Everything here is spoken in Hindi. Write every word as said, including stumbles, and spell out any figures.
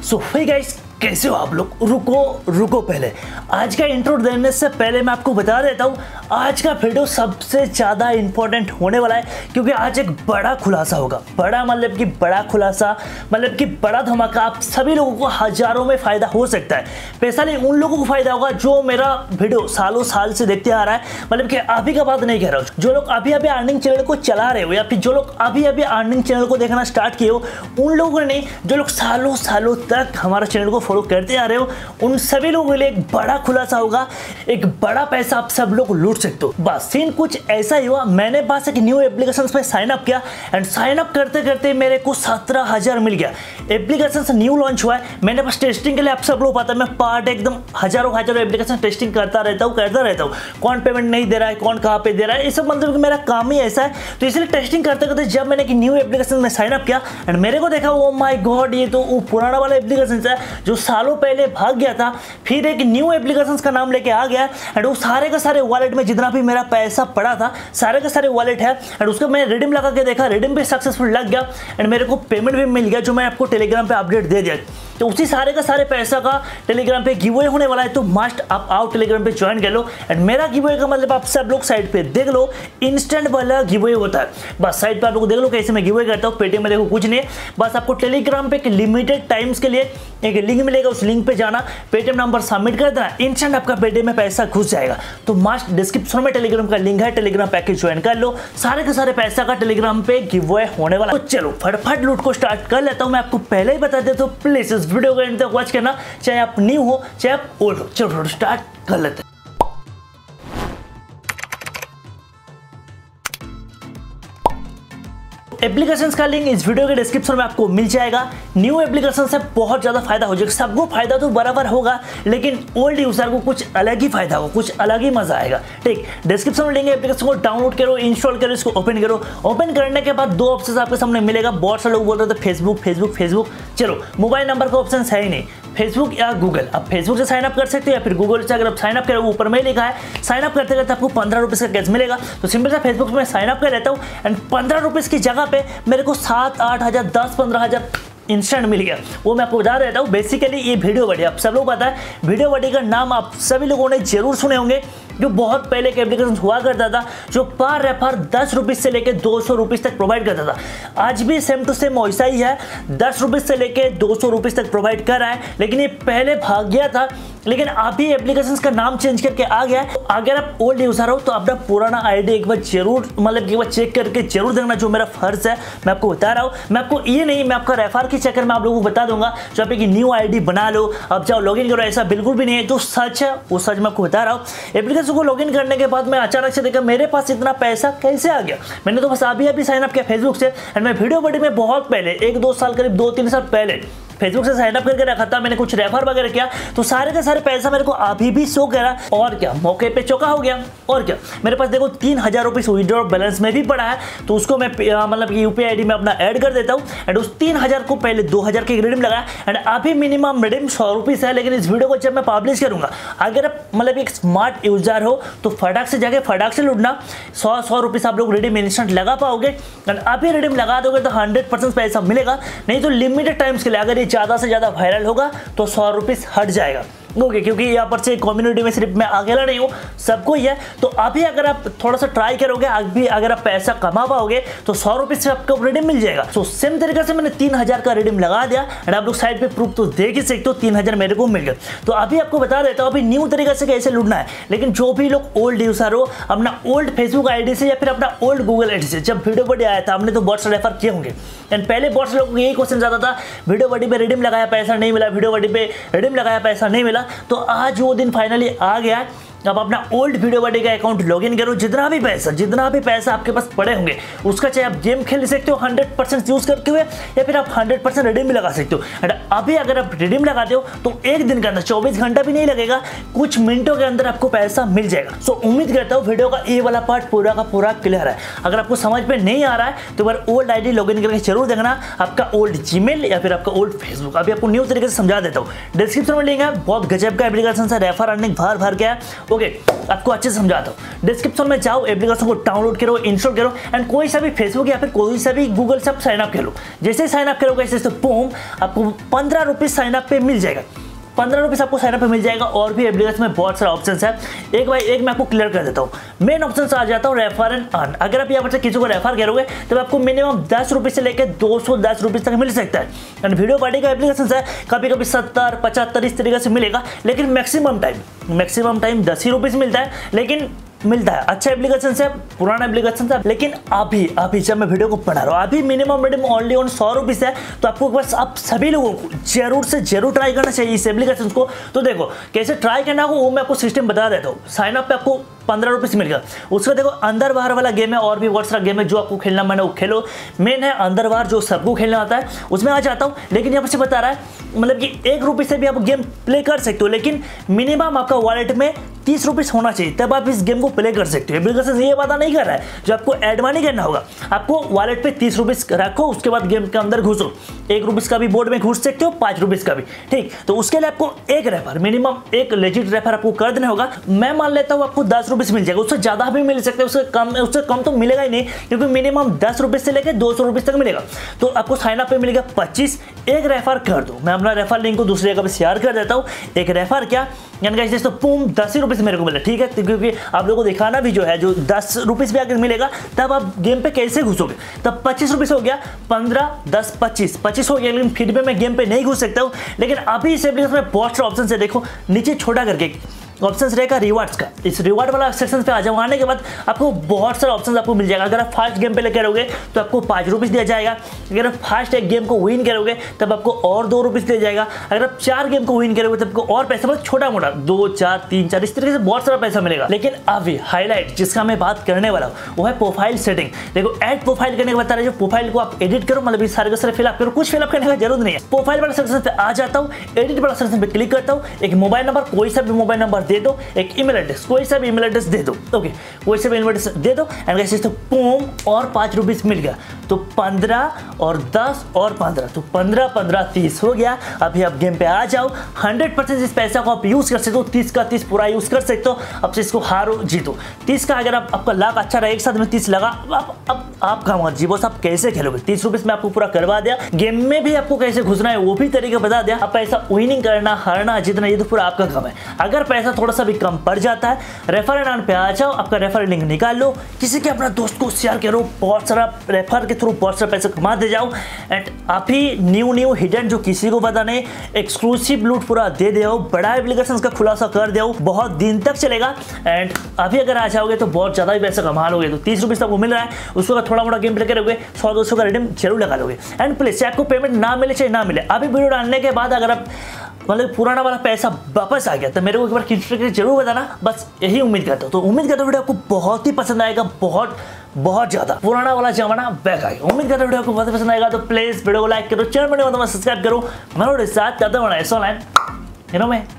सो हे गाइस, कैसे हो आप लोग। रुको रुको पहले आज का इंट्रो देने से पहले मैं आपको बता देता हूँ आज का वीडियो सबसे ज़्यादा इंपॉर्टेंट होने वाला है, क्योंकि आज एक बड़ा खुलासा होगा। बड़ा मतलब कि बड़ा खुलासा मतलब कि बड़ा धमाका। आप सभी लोगों को हजारों में फ़ायदा हो सकता है। स्पेशली उन लोगों को फ़ायदा होगा जो मेरा वीडियो सालों साल से देखते आ रहा है। मतलब कि अभी का बात नहीं कह रहा हूँ, जो लोग अभी अभी अर्निंग चैनल को चला रहे हो या फिर जो लोग अभी अभी अर्निंग चैनल को देखना स्टार्ट किए हो, उन लोगों ने जो लोग सालों सालों तक हमारा चैनल को फॉलो करते आ रहे हो, उन सभी लोगों के लिए एक बड़ा खुलासा होगा। एक बड़ा पैसा आप सब लोग लूट सकते हो। बस सीन कुछ ऐसा ही हुआ। मैंने पास एक न्यू एप्लीकेशन पे साइन अप किया एंड साइन अप करते करते मेरे को सत्रह हजार मिल गया। एप्लीकेशन से न्यू लॉन्च हुआ है। मैंने बस टेस्टिंग के लिए, आप सब लोग पता है मैं पार्ट एकदम हजारों हजारों एप्लीकेशन टेस्टिंग करता रहता हूँ करता रहता हूँ कौन पेमेंट नहीं दे रहा है, कौन कहाँ पे दे रहा है, ये सब मतलब कि मेरा काम ही ऐसा है। तो इसलिए टेस्टिंग करते करते जब मैंने एक न्यू एप्लीकेशन में साइन अप किया एंड मेरे को देखा, ओ माय गॉड, ये तो वो पुराना वाला एप्लीकेशन है जो सालों पहले भाग गया था। फिर एक न्यू एप्लीकेशन का नाम लेके आ गया एंड वो सारे के सारे वॉलेट में जितना भी मेरा पैसा पड़ा था सारे के सारे वॉलेट है एंड उसको मैं रिडीम लगा के देखा, रिडीम भी सक्सेसफुल लग गया एंड मेरे को पेमेंट भी मिल गया, जो मैं आपको टेलीग्राम पे अपडेट दे दिया। तो उसी सारे का सारे पैसा का टेलीग्राम पे गिव अवे होने वाला है, तो मस्ट आप आओ टेलीग्राम पे ज्वाइन कर लो। एंड मेरा गिव अवे का मतलब आप सब लोग साइड पे देख लो, इंस्टेंट वाला गिव अवे होता है। बस साइड पे आप लोग देख लो कैसे मैं गिव अवे करता हूँ। पेटीएम में देखो कुछ नहीं है, बस आपको टेलीग्राम पे एक लिमिटेड टाइम्स के लिए एक लिंक मिलेगा, उस लिंक पे जाना, पेटीएम नंबर सबमिट कर देना, इंस्टेंट आपका पेटीएम में पैसा घुस जाएगा। तो मस्ट डिस्क्रिप्शन में टेलीग्राम का लिंक है, टेलीग्राम पैकेज ज्वाइन कर लो। सारे के सारे पैसा का टेलीग्राम पे गिव अवे होने वाला। तो चलो फटाफट लूट को स्टार्ट कर लेता हूँ। मैं आपको पहले ही बता देता हूँ, प्लीज इस वीडियो को एंड तक वॉच करना, चाहे आप न्यू हो चाहे आप ओल्ड हो। चलो स्टार्ट कर लेते हैं। एप्लीकेशंस का लिंक इस वीडियो के डिस्क्रिप्शन में आपको मिल जाएगा। न्यू एप्लीकेशन से बहुत ज़्यादा फायदा हो जाएगा। सबको फायदा तो बराबर होगा, लेकिन ओल्ड यूजर को कुछ अलग ही फायदा होगा, कुछ अलग ही मजा आएगा। ठीक, डिस्क्रिप्शन में लिंक है, एप्लीकेशन को डाउनलोड करो, इंस्टॉल करो, इसको ओपन करो। ओपन करने के बाद दो ऑप्शन आपके सामने मिलेगा। बहुत सारे लोग बोल रहे थे फेसबुक फेसबुक फेसबुक चलो मोबाइल नंबर का ऑप्शन है ही नहीं, फेसबुक या गूगल। आप फेसबुक से साइन अप कर सकते हो या फिर गूगल से अगर आप साइन अप करो, ऊपर में लिखा है साइन अप करते करते आपको पंद्रह रुपीज़ का कैश मिलेगा। तो सिंपल सा फेसबुक में साइन अप कर लेता हूँ एंड पंद्रह रुपीज़ की जगह पे मेरे को सात आठ हज़ार दस पंद्रह हज़ार इंस्टेंट मिल गया। वो मैं आपको बता देता हूँ। बेसिकली ये VideoBuddy, आप सब लोग पता है VideoBuddy का नाम आप सभी लोगों ने जरूर सुने होंगे, जो बहुत पहले के एप्लीकेशन हुआ करता था, जो पर रेफर दस रुपीज़ से लेकर दो सौ रुपीज़ तक प्रोवाइड करता था। आज भी सेम टू सेम वैसा ही है, दस रुपीज़ से लेकर दो सौ रुपीज़ तक प्रोवाइड कर रहा है। लेकिन ये पहले भाग गया था, लेकिन अभी एप्लीकेशन का नाम चेंज करके आ गया है। अगर आप ओल्ड यूजर हो तो अपना पुराना आईडी एक बार जरूर मतलब एक बार चेक करके जरूर देखना, जो मेरा फर्ज है मैं आपको बता रहा हूँ। मैं आपको ये नहीं, मैं आपका रेफर के चक्कर में आप लोगों को बता दूंगा जो आप एक न्यू आईडी बना लो, अब जाओ लॉगिन करो, ऐसा बिल्कुल भी नहीं है। जो सच है वो सच मैं आपको बता रहा हूँ। एप्लीकेशन को लॉगिन करने के बाद मैं अचानक से देखा मेरे पास इतना पैसा कैसे आ गया। मैंने तो बस अभी अभी साइन अप किया फेसबुक से एंड मैं VideoBuddy में बहुत पहले एक दो साल करीब दो तीन साल पहले फेसबुक से साइन अप करके रखा था। मैंने कुछ रेफर वगैरह किया, तो सारे का सारे पैसा मेरे को अभी भी शो करा। और क्या, मौके पे चौका हो गया। और क्या, मेरे पास देखो तीन हजार रुपीज़ विड्रॉ बैलेंस में भी पड़ा है, तो उसको मैं मतलब यूपीआई आईडी में अपना ऐड कर देता हूँ एंड उस तीन हजार को पहले दो हजार की रिडीम लगाया एंड अभी मिनिमम रिडीम सौ रुपीज़ है। लेकिन इस वीडियो को जब मैं पब्लिश करूंगा, अगर आप मतलब एक स्मार्ट यूजर हो तो फटाक से जाके फटाक से लूटना, सौ सौ रुपीज़ आप लोग रिडीम इंस्टेंट लगा पाओगे एंड अभी रिडीम लगा दोगे तो हंड्रेड परसेंट पैसा मिलेगा। नहीं तो लिमिटेड टाइम्स के लिए, अगर ये ज़्यादा से ज़्यादा वायरल होगा तो सौ रुपीज़ हट जाएगा। ओके, क्योंकि यहाँ पर से कम्युनिटी में सिर्फ मैं अकेला नहीं हूँ, सबको ही है। तो अभी अगर आप थोड़ा सा ट्राई करोगे, अभी अगर आप पैसा कमा पाओगे तो सौ रुपये से आपको रिडीम मिल जाएगा। तो सेम तरीके से मैंने तीन हजार का रिडीम लगा दिया एंड आप लोग साइड पे प्रूफ तो देख ही सकते हो, तीन हजार मेरे को मिल गया। तो अभी आपको बता देता हूँ अभी न्यू तरीके से कैसे लूटना है। लेकिन जो भी लोग ओल्ड यूजर हो, अपना ओल्ड फेसबुक आईडी से या फिर अपना ओल्ड गूगल आईडी से, जब VideoBuddy आया था हमने तो बहुत सारे रेफर किए होंगे एंड पहले बहुत सारे लोगों को यही क्वेश्चन आता था, VideoBuddy पे रिडीम लगाया पैसा नहीं मिला, VideoBuddy पे रिडीम लगाया पैसा नहीं मिला। तो आज वो दिन फाइनली आ गया। अब अपना ओल्ड VideoBuddy का अकाउंट लॉगिन करो, जितना भी पैसा जितना भी पैसा आपके पास पड़े होंगे उसका, चाहे आप गेम खेल सकते हो हंड्रेड परसेंट यूज करते हुए या फिर आप हंड्रेड परसेंट रिडीम भी लगा सकते हो। एंड अभी अगर आप रिडीम लगाते हो तो एक दिन के अंदर, चौबीस घंटा भी नहीं लगेगा, कुछ मिनटों के अंदर आपको पैसा मिल जाएगा। सो उम्मीद करता हूँ वीडियो का ये वाला पार्ट पूरा का पूरा क्लियर है। अगर आपको समझ में नहीं आ रहा है तो बार ओल्ड आईडी लॉगिन करके जरूर देखना, आपका ओल्ड जीमेल या फिर आपका ओल्ड फेसबुक। अभी आपको न्यू तरीके से समझा देता हूँ, डिस्क्रिप्शन में लिंक है। बहुत गजब का एप्लीकेशन से रेफर अर्निंग भर भर के है, ओके, आपको अच्छे से समझाता हूँ। डिस्क्रिप्शन में जाओ, एप्लीकेशन को डाउनलोड करो, इंस्टॉल करो एंड कोई सा भी फेसबुक या फिर कोई सा भी गूगल से आप साइन अप करो। जैसे साइन अप करोगे जैसे बूम, आपको पंद्रह रुपीज साइन अप पे मिल जाएगा। पंद्रह रुपीज़ आपको साइन अप पे मिल जाएगा। और भी एप्लीकेशन में बहुत सारा ऑप्शन है, एक बाई एक मैं आपको क्लियर कर देता हूँ। मेन ऑप्शन से आ जाता हूँ रेफर एंड अर्न। अगर आप यहाँ पर से किसी को रेफर करोगे तो आपको मिनिमम दस रुपये से लेकर दो सौ दस रुपये तक मिल सकता है। एंड वीडियो बडी का एप्लीकेशन है, कभी कभी सत्तर पचहत्तर इस तरीके से मिलेगा, लेकिन मैक्सिमम टाइम मैक्सिमम टाइम दस ही रुपीज़ मिलता है, लेकिन मिलता है। अच्छा एप्लीकेशन से, पुराना एप्लीकेशन से, लेकिन अभी अभी जब मैं वीडियो को बना रहा हूँ अभी मिनिमम मिनिमम ओनली ऑन सौ रुपीज़ है। तो आपको बस आप सभी लोगों को जरूर से जरूर ट्राई करना चाहिए इस एप्लीकेशन को। तो देखो कैसे ट्राई करना हो वो मैं आपको सिस्टम बता देता हूँ। साइन अप पे आपको पंद्रह रुपये से मिलेगा। उसका देखो अंदर बाहर वाला गेम है और भी बहुत सारा गेम है जो आपको खेलना मन है वो खेलो। मेन है अंदर बाहर जो सबको खेलना आता है उसमें आ जाता हूँ, लेकिन यहाँ पर से बता रहा है मतलब कि एक रुपये से भी आप गेम प्ले कर सकते हो, लेकिन मिनिमम आपका वॉलेट में तीस रुपीज़ होना चाहिए तब आप इस गेम को प्ले कर सकते हो। एप्लीकेशन ये पता नहीं कर रहा है जो आपको एड मनी करना होगा। आपको वॉलेट पे तीस रुपीज़ रखो, उसके बाद गेम के अंदर घुसो। एक रुपीज़ का भी बोर्ड में घुस सकते हो, पाँच रुपीज़ का भी, ठीक। तो उसके लिए आपको एक रेफर मिनिमम एक लेजिट रेफर आपको कर देना होगा। मैं मान लेता हूँ आपको दस रुपीज़ मिल जाएगा, उससे ज़्यादा भी मिल सकता है, उससे कम उससे कम तो मिलेगा ही नहीं, क्योंकि मिनिमम दस रुपये से लेकर दो सौ रुपये तक मिलेगा। तो आपको साइन अप पे मिलेगा पच्चीस। एक रेफर कर दो, मैं अपना रेफर लिंक को दूसरी जगह पे शेयर कर देता हूँ। एक रेफर क्या यानी कि जैसे पूम दस ही रुपये से मेरे को मिला, ठीक है, क्योंकि आप लोगों को दिखाना भी जो है जो दस रुपीज़ भी अगर मिलेगा तब आप गेम पे कैसे घुसोगे। तब पच्चीस रुपये हो गया, पंद्रह दस पच्चीस पच्चीस हो गया, लेकिन फिर भी मैं गेम पे नहीं घुस सकता हूँ। लेकिन अभी इस एप्लीकेशन में बहुत सारे ऑप्शन है, देखो नीचे छोटा करके ऑप्शन रहेगा रिवार्ड्स का। इस रिवार्ड वाला सेक्शन पे आ जाओ, आने के बाद आपको बहुत सारे ऑप्शन आपको मिल जाएगा। अगर आप फास्ट गेम पे लेकर करोगे तो आपको पाँच रुपीज़ दिया जाएगा। अगर आप फास्ट एक गेम को विन करोगे तब आपको और दो रुपीज़ दिया जाएगा। अगर आप चार गेम को विन करोगे तब आपको और पैसा, मतलब छोटा मोटा दो चार तीन चार इस तरीके से बहुत सारा पैसा मिलेगा। लेकिन अभी हाईलाइट जिसका मैं बात करने वाला हूँ वो है प्रोफाइल सेटिंग। देखो ऐड प्रोफाइल करने के बता रहे जो प्रोफाइल को आप एडिट करो, मतलब सारे के सारे फिलअप करो, कुछ फिलअप करने का जरूरत नहीं है। प्रोफाइल वाला सेक्शन पे आ जाता हूँ, एडिट वाला सेक्शन पे क्लिक करता हूँ। एक मोबाइल नंबर, कोई सा भी मोबाइल नंबर दे दो, एक ईमेल एड्रेस, कोई सा भी ईमेल एड्रेस दे दो, ओके, कोई सा भी ईमेल एड्रेस दे दो एंड गाइस तो पूम और पाँच रुपीस मिल गया। तो पंद्रह और दस और पंद्रह, तो पंद्रह पंद्रह तीस हो गया। अभी आप गेम पे आ जाओ, हंड्रेड परसेंट इस पैसा को आप यूज कर सकते हो। तीस का तीस पूरा यूज कर सकते हो। अब से इसको हारो जीतो। तीस का अगर आप आपका लाख अच्छा रहा, एक साथ में तीस लगा, अब अब आपका मर्जी बॉस, आप कैसे खेलोगे। तीस रुपीस में आपको पूरा करवा दिया। गेम में भी आपको कैसे घुसना है वो भी तरीका बता दिया। अब पैसा विनिंग करना, हारना, जीतना ये तो पूरा आपका काम है। अगर पैसा थोड़ा सा भी कम पड़ जाता है, रेफर एंड अर्न पे आ जाओ, आपका रेफर लिंक निकाल लो, किसी के अपना दोस्त को शेयर करो, बहुत सारा रेफर के थ्रू बहुत सारा पैसा कमा दे जाओ एंड आप ही न्यू न्यू हिडन जो किसी को पता नहीं एक्सक्लूसिव लूट पूरा दे दे। बड़ा एप्लीकेशन का खुलासा कर दे, बहुत दिन तक चलेगा एंड अभी अगर आ जाओगे तो बहुत ज्यादा ही पैसा कमा लोगे। तो तीस रुपीस तक वो मिल रहा है, उसको थोड़ा मोटा गेम प्ले करोगे, सौ दो सौ का रिडीम जरूर लगा लोगे। एंड प्लीज आपको पेमेंट ना मिले चाहे ना मिले, अभी वीडियो डालने के बाद अगर आप मतलब पुराना वाला पैसा वापस आ गया तो मेरे को एक बार किसी जरूर बताना, बस यही उम्मीद करता हूँ। तो उम्मीद करता हूँ वीडियो आपको बहुत ही पसंद आएगा, बहुत बहुत ज्यादा पुराना वाला जमाना बैक आएगा। उम्मीद करता हूँ वीडियो आपको बहुत पसंद आएगा। तो प्लीज वीडियो को लाइक करो, चैनल में सब्सक्राइब करो, मेरे साथ ज्यादा बना है।